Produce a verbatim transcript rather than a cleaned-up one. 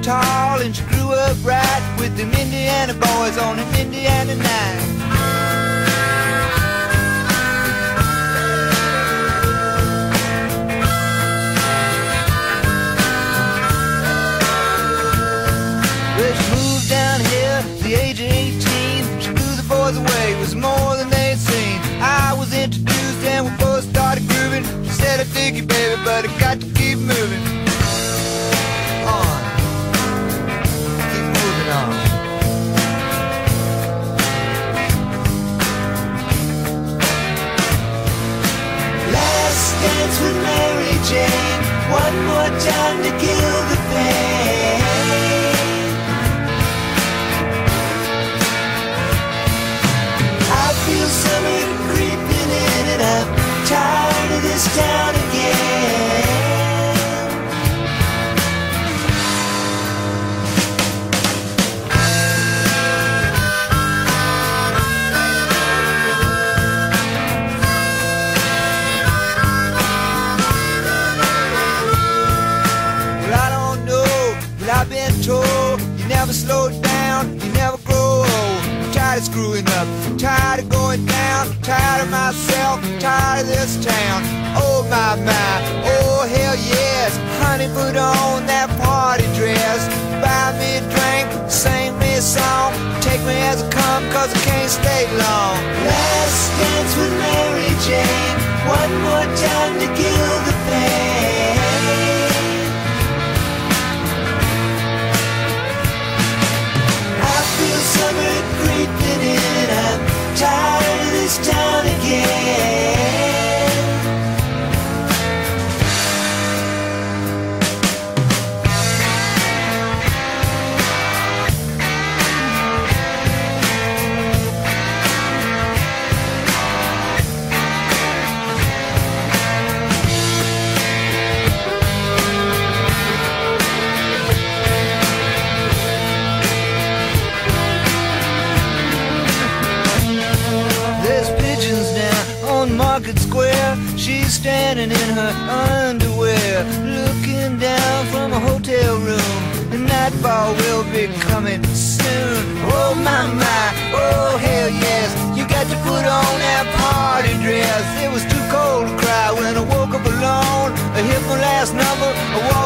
tall and she grew up right with them Indiana boys on an Indiana night. Well, she moved down here at the age of eighteen. She blew the boys away, it was more than they'd seen. I was introduced and we both started grooving. She said, I dig you, baby, but I got to keep moving on. Keep moving on. Last dance with Mary Jane, one more time to kill the pain. I feel summer creeping in and I'm tired of this town again. Well, I don't know, but I've been told you never slow down, you never grow old. I'm tired of screwing up, tired of going down, tired of myself, tired of this town. Oh my, my, oh hell yes. Honey, put on that party dress, buy me a drink, sing me a song, take me as I come, cause I can't stay long. Last dance with Mary Jane, one more time to kill the pain. I feel summer creeping in, I'm tired of this town again. Market Square, she's standing in her underwear, looking down from a hotel room. The nightfall will be coming soon. Oh my, my, oh hell yes. You got to put on that party dress. It was too cold to cry when I woke up alone. I hit my last number, I